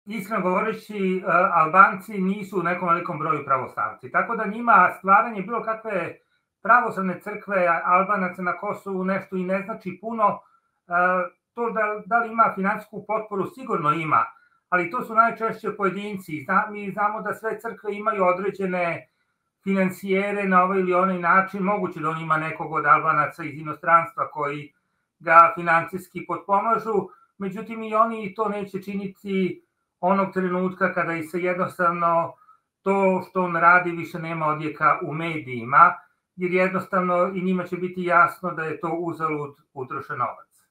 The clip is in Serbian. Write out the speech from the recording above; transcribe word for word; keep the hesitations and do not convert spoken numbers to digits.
iskreno govoreći, Albanci nisu u nekom velikom broju pravoslavci, tako da njima stvaranje bilo kakve pravoslavne crkve Albanaca na Kosovu nešto i ne znači puno. To da, da li ima finansijsku potporu, sigurno ima, ali to su najčešće pojedinci. Mi znamo da sve crkve imaju određene financijere na ovaj ili onaj način, moguće da on ima nekog od Albanaca iz inostranstva koji ga financijski potpomažu, međutim i oni to neće činiti onog trenutka kada i se jednostavno to što on radi više nema odjeka u medijima, jer jednostavno i njima će biti jasno da je to uzalud utrošen novac.